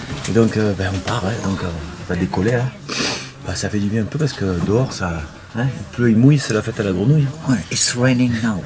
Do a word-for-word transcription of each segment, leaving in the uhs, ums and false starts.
Et donc euh, ben, on part, hein, donc euh, on va décoller. Hein. Ben, ça fait du bien un peu parce que dehors ça, hein, il pleut, il mouille, c'est la fête à la grenouille. Ouais, it's raining now.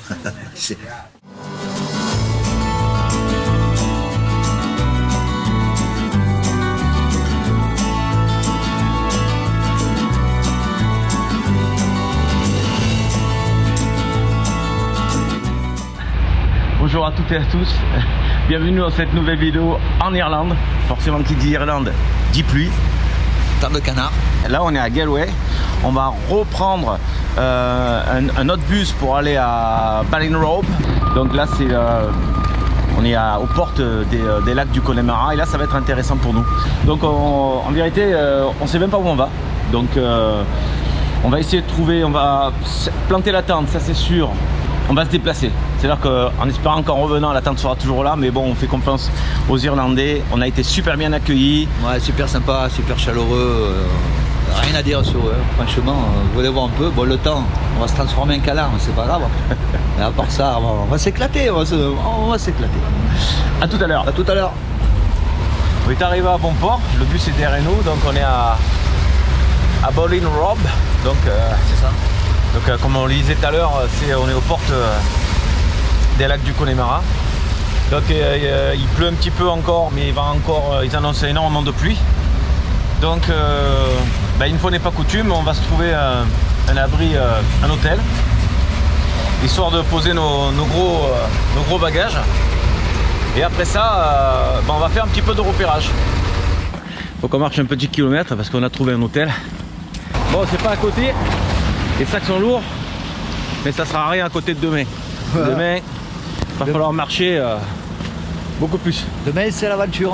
Bonjour à toutes et à tous, bienvenue dans cette nouvelle vidéo en Irlande. Forcément qui dit Irlande dit pluie. Temps de canard. Là on est à Galway, on va reprendre euh, un, un autre bus pour aller à Ballinrobe. Donc là c'est euh, on est à, aux portes des, des lacs du Connemara et là ça va être intéressant pour nous. Donc on, en vérité euh, on sait même pas où on va. Donc euh, on va essayer de trouver, on va planter la tente, ça c'est sûr. On va se déplacer, c'est-à-dire qu'en espérant qu'en revenant la tente sera toujours là, mais bon on fait confiance aux Irlandais, on a été super bien accueillis. Ouais, super sympa, super chaleureux, euh, rien à dire sur eux, franchement, euh, vous allez voir un peu, bon le temps, on va se transformer en canard, mais c'est pas grave, mais à part ça, on va s'éclater, on va s'éclater. A tout à l'heure. À tout à l'heure. On est arrivé à bon port, le bus est derrière nous, donc on est à, à Ballinrobe, donc euh, c'est ça. Donc euh, comme on le disait tout à l'heure, on est aux portes euh, des lacs du Connemara. Donc euh, euh, il pleut un petit peu encore, mais il va encore, euh, ils annoncent énormément de pluie. Donc euh, bah, une fois n'est pas coutume, on va se trouver euh, un abri, euh, un hôtel, histoire de poser nos, nos, gros, euh, nos gros bagages. Et après ça, euh, bah, on va faire un petit peu de repérage. Faut qu'on marche un petit kilomètre parce qu'on a trouvé un hôtel. Bon, c'est pas à côté. Les sacs sont lourds, mais ça sera rien à côté de demain. Voilà. Demain, il va falloir marcher euh, beaucoup plus. Demain, c'est l'aventure.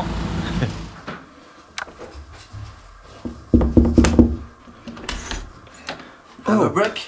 Have a break.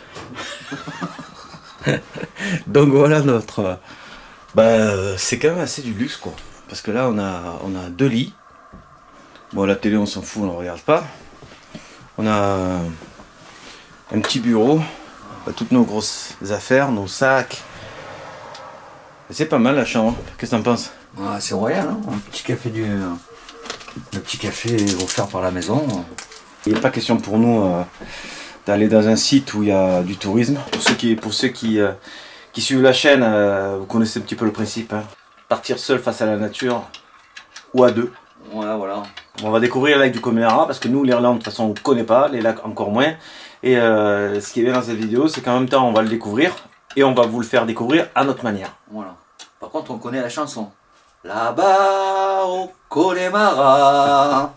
Donc voilà notre... Bah, c'est quand même assez du luxe quoi. Parce que là, on a, on a deux lits. Bon, la télé, on s'en fout, on ne regarde pas. On a... un petit bureau, toutes nos grosses affaires, nos sacs. C'est pas mal la chambre, qu'est-ce que t'en penses? Ah, c'est royal, hein, un petit café du... Le petit café offert par la maison. Il n'est pas question pour nous euh, d'aller dans un site où il y a du tourisme. Pour ceux qui, pour ceux qui, euh, qui suivent la chaîne, euh, vous connaissez un petit peu le principe. Hein. Partir seul face à la nature, ou à deux. Ouais, voilà. On va découvrir les lacs du Connemara, parce que nous, l'Irlande, de toute façon, on ne connaît pas, les lacs encore moins. Et euh, ce qui est bien dans cette vidéo, c'est qu'en même temps, on va le découvrir et on va vous le faire découvrir à notre manière. Voilà. Par contre, on connaît la chanson. Là-bas au Connemara.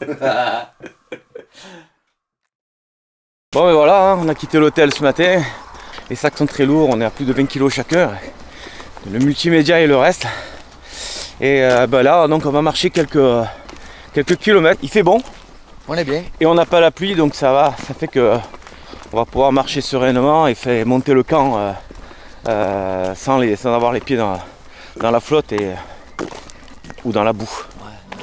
Bon, mais voilà, hein, on a quitté l'hôtel ce matin. Les sacs sont très lourds, on est à plus de vingt kilos chacun. Le multimédia et le reste. Et euh, ben là, donc, on va marcher quelques, quelques kilomètres. Il fait bon. On est bien. Et on n'a pas la pluie, donc ça va. Ça fait que on va pouvoir marcher sereinement et faire monter le camp euh, euh, sans, les, sans avoir les pieds dans, dans la flotte et, ou dans la boue. Ouais.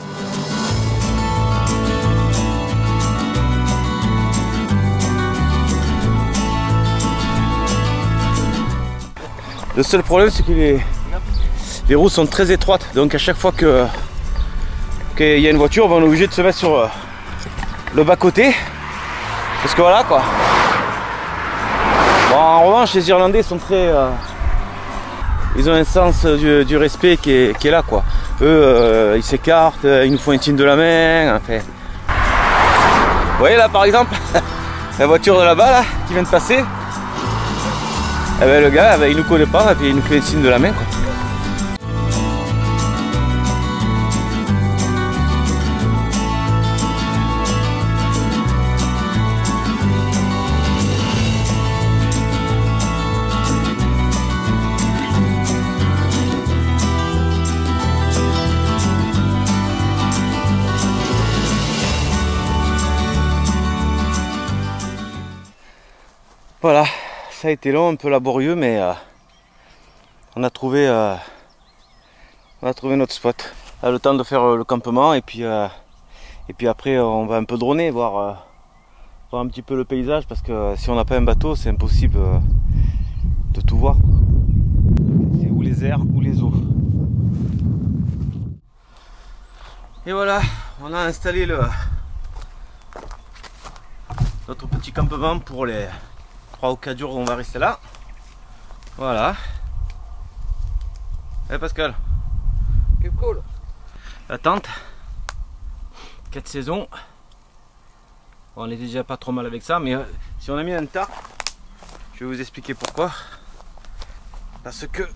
Le seul problème c'est que les, les roues sont très étroites, donc à chaque fois que qu'il y a une voiture, on est obligé de se mettre sur euh, le bas côté. Parce que voilà quoi. Bon, en revanche, les Irlandais sont très... Euh, ils ont un sens du, du respect qui est, qui est là quoi. Eux, euh, ils s'écartent, ils nous font un signe de la main. Enfin. Vous voyez là par exemple, la voiture de là-bas là, qui vient de passer. Eh ben, le gars, eh ben, il nous connaît pas et puis il nous fait un signe de la main quoi. Voilà, ça a été long, un peu laborieux, mais euh, on a trouvé euh, on a trouvé notre spot. Là, le temps de faire euh, le campement et puis euh, et puis après on va un peu droner, voir, euh, voir un petit peu le paysage parce que euh, si on n'a pas un bateau, c'est impossible euh, de tout voir. C'est ou les airs ou les eaux. Et voilà, on a installé le notre petit campement pour les trois ou quatre jours où on va rester là. Voilà. Eh Pascal, Quel cool. la tente, quatre saisons. Bon, on est déjà pas trop mal avec ça, mais euh, si on a mis un tarp, je vais vous expliquer pourquoi. Parce que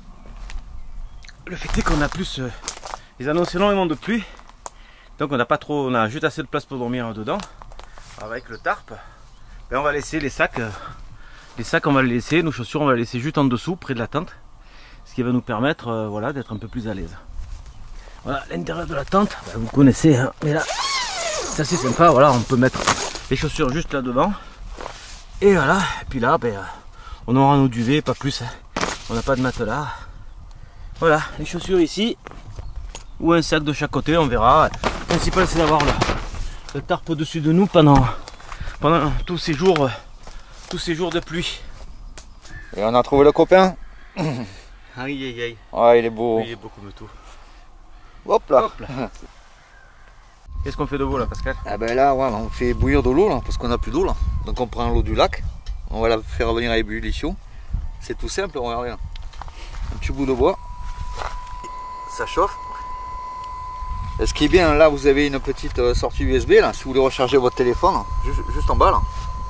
le fait est qu'on a plus, euh, ils annoncent énormément de pluie, donc on n'a pas trop, on a juste assez de place pour dormir dedans. Avec le tarp, ben on va laisser les sacs, euh, les sacs on va les laisser, nos chaussures on va les laisser juste en dessous, près de la tente, ce qui va nous permettre, euh, voilà, d'être un peu plus à l'aise. Voilà l'intérieur de la tente, ben, vous connaissez, hein, mais là c'est assez sympa. Voilà, on peut mettre les chaussures juste là devant, et voilà, et puis là, ben, on aura nos duvets, pas plus. Hein. On n'a pas de matelas. Voilà, les chaussures ici, ou un sac de chaque côté, on verra. Le principal c'est d'avoir le, le tarp au-dessus de nous pendant, pendant tous ces jours, tous ces jours de pluie. Et on a trouvé le copain. Aïe aïe aïe. Ah, il est beau. Il est beau comme tout. Hop là. Hop là. Qu'est-ce qu'on fait de beau là, Pascal? Ah ben là, ouais, on fait bouillir de l'eau là, parce qu'on n'a plus d'eau là. Donc on prend l'eau du lac, on va la faire revenir à ébullition. C'est tout simple, regardez. Un petit bout de bois. Ça chauffe. Et ce qui est bien, là vous avez une petite sortie U S B là, si vous voulez recharger votre téléphone, juste, juste en bas là.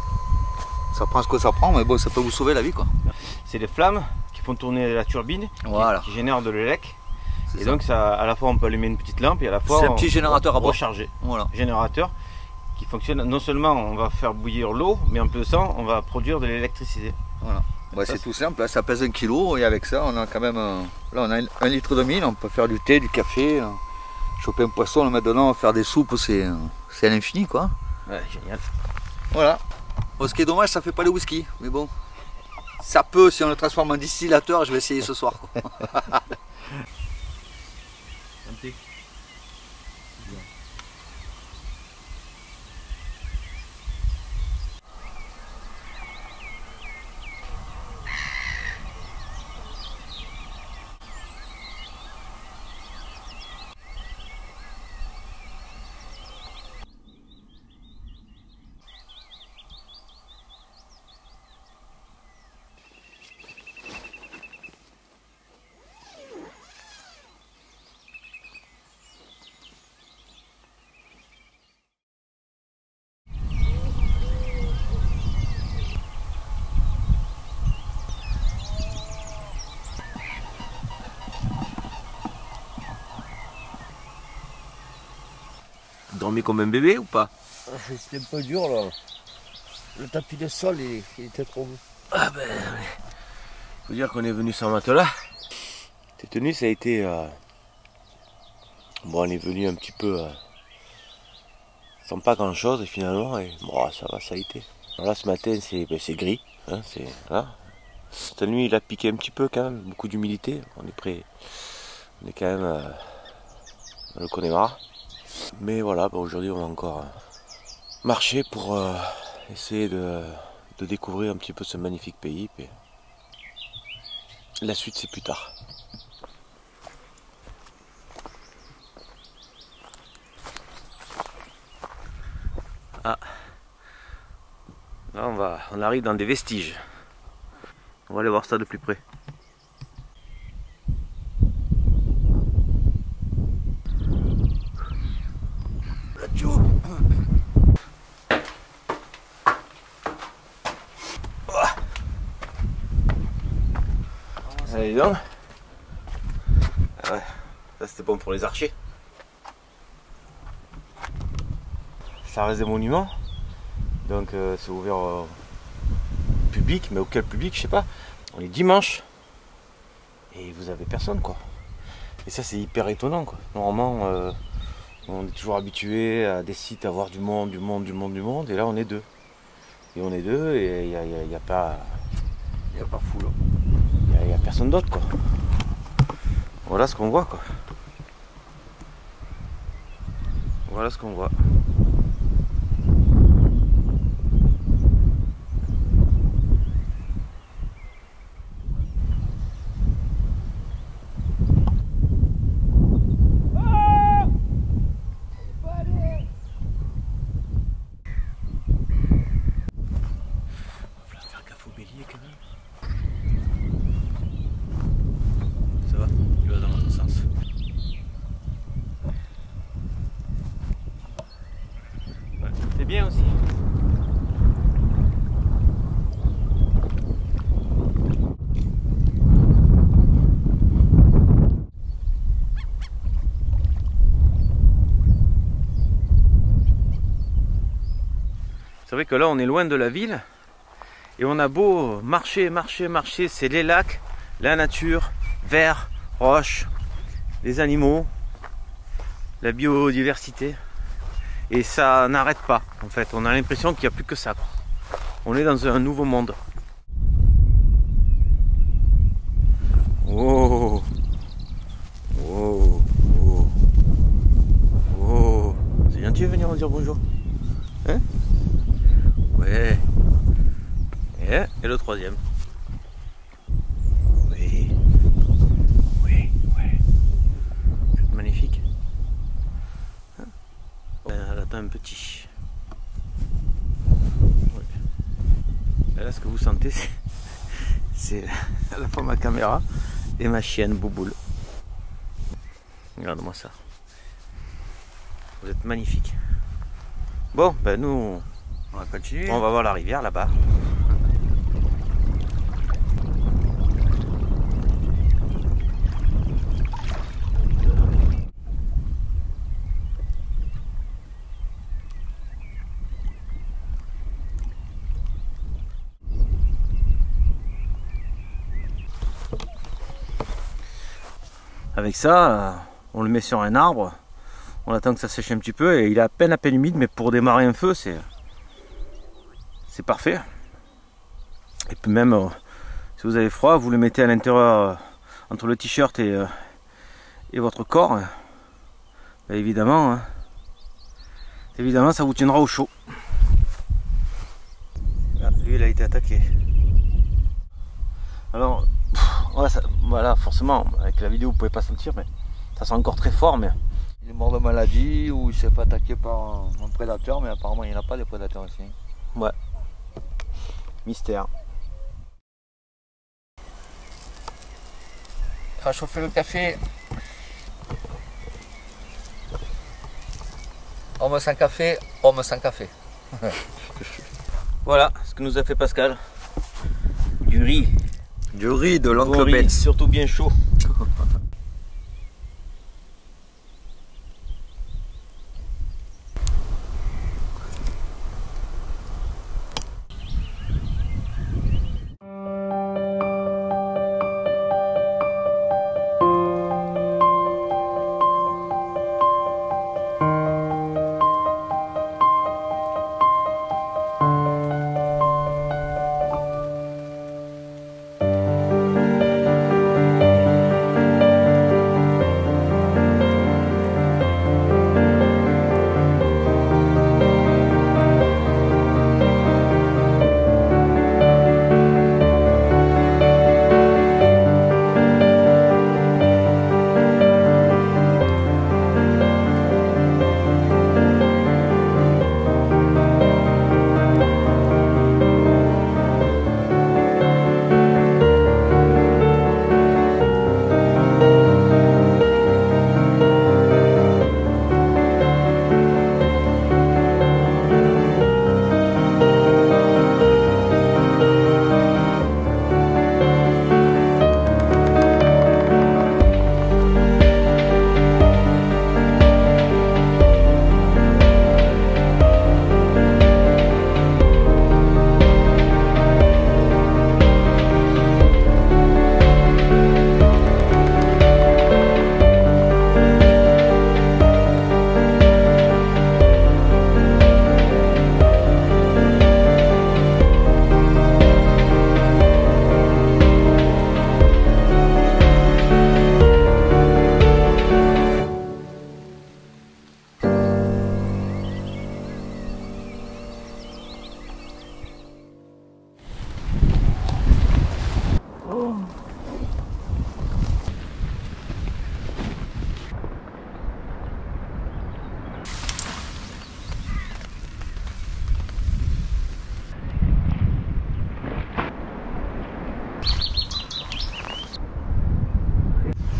Ça prend ce que ça prend, mais bon, ça peut vous sauver la vie quoi. C'est les flammes qui font tourner la turbine, Voilà. qui, qui génèrent de l'élec. Et ça. donc ça, à la fois on peut allumer une petite lampe et à la fois C'est un on petit générateur à bois. recharger. Voilà. Générateur qui fonctionne, non seulement on va faire bouillir l'eau, mais en plus de ça on va produire de l'électricité. Voilà. Ouais, c'est tout simple, là, ça pèse un kilo et avec ça on a quand même, euh, là on a un, un litre de mille, on peut faire du thé, du café, euh, choper un poisson, le mettre dedans, faire des soupes, c'est euh, à l'infini quoi. Ouais, génial. Voilà. Bon, ce qui est dommage, ça fait pas le whisky, mais bon, ça peut si on le transforme en distillateur, je vais essayer ce soir quoi. Dormir comme un bébé ou pas? C'était un peu dur là. Le tapis de sol il, il était trop beau. Ah ben, faut dire qu'on est venu sans matelas. Cette nuit ça a été... Euh... Bon, on est venu un petit peu... Euh... sans pas grand chose et finalement, et... bon, ça va, ça a été. Alors là ce matin c'est ben, gris. Hein, voilà. Cette nuit il a piqué un petit peu quand même, beaucoup d'humidité. On est prêt. On est quand même euh... dans le Connemara. Mais voilà, bah aujourd'hui on va encore euh, marcher pour euh, essayer de, de découvrir un petit peu ce magnifique pays. Puis la suite c'est plus tard. Ah, là on va, on arrive dans des vestiges. On va aller voir ça de plus près. Allez donc. Ah ouais, ça c'était bon pour les archers. Ça reste des monuments, donc euh, c'est ouvert au public, mais auquel public je sais pas. On est dimanche et vous avez personne quoi. Et ça c'est hyper étonnant quoi. Normalement euh, on est toujours habitué à des sites à voir du monde, du monde, du monde, du monde, et là on est deux. Et on est deux et il n'y a, y a, y a pas. Il n'y a pas foule. Il n'y a personne d'autre quoi. Voilà ce qu'on voit quoi. Voilà ce qu'on voit. bien aussi. C'est vrai que là on est loin de la ville et on a beau marcher, marcher, marcher, c'est les lacs, la nature, vert, roches, les animaux, la biodiversité et ça n'arrête pas en fait, on a l'impression qu'il n'y a plus que ça quoi. On est dans un nouveau monde. Oh, oh, oh, oh. C'est gentil de venir me dire bonjour. Hein? Ouais. Et, et le troisième. Oui. Oui, ouais. C'est magnifique. Hein? Elle attend un petit. Ouais. Et là, ce que vous sentez, c'est à la fois ma caméra et ma chienne Bouboule. Regarde-moi ça. Vous êtes magnifique. Bon, ben nous... On va continuer. On va voir la rivière là-bas. Avec ça, on le met sur un arbre, on attend que ça sèche un petit peu et il est à peine à peine humide, mais pour démarrer un feu, c'est c'est parfait. Et puis même, euh, si vous avez froid, vous le mettez à l'intérieur, euh, entre le t-shirt et, euh, et votre corps. Euh, ben évidemment, hein, évidemment, ça vous tiendra au chaud. Là, lui, il a été attaqué. Alors, pff, ouais, ça, voilà, forcément, avec la vidéo, vous pouvez pas sentir, mais ça sent encore très fort. Mais Il est mort de maladie ou il s'est fait attaquer par un, un prédateur, mais apparemment il n'y en a pas de prédateurs ici. ouais, mystère. On va chauffer le café. Homme sans café, homme sans café. Voilà ce que nous a fait Pascal. Du riz. Du riz de Bon l'oncle riz, Ben. surtout bien chaud.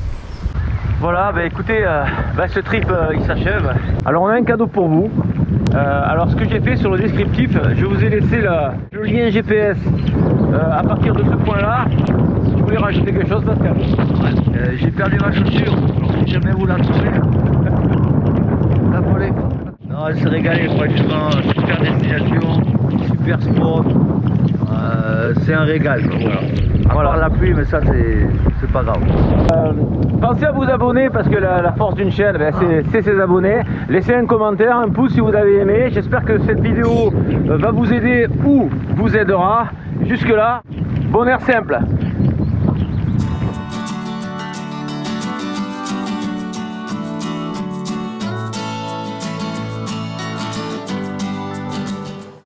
Voilà, bah écoutez, euh, bah ce trip euh, il s'achève. Alors on a un cadeau pour vous. Euh, alors ce que j'ai fait sur le descriptif, je vous ai laissé le, le lien G P S euh, à partir de ce point là. Si vous voulez rajouter quelque chose, Pascal. Ouais. Euh, j'ai perdu ma chaussure, alors si jamais vous la trouvez, la volée quoi. Non, elle s'est régalée franchement, super destination, super spot, euh, c'est un régal quoi, voilà. À Voilà. part la pluie, mais ça c'est pas grave. Euh, pensez à vous abonner parce que la, la force d'une chaîne, ben, c'est ses abonnés. Laissez un commentaire, un pouce si vous avez aimé. J'espère que cette vidéo euh, va vous aider ou vous aidera. Jusque là, bon air simple.